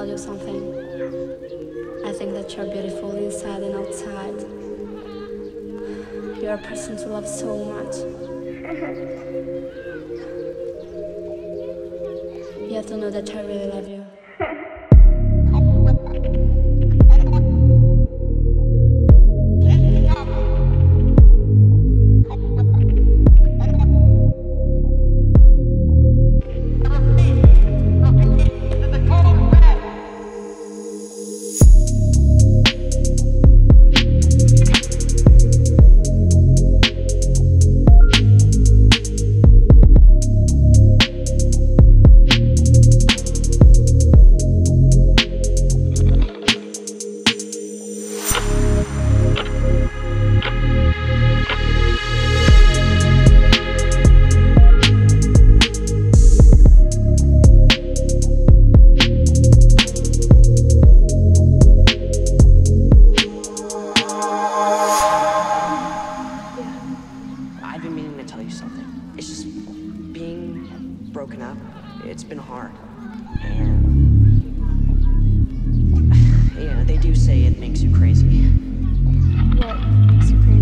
tell you something. I think that you're beautiful inside and outside. You're a person to love so much. You have to know that I really love you. Broken up, it's been hard. And yeah, they do say it makes you crazy. What makes you crazy?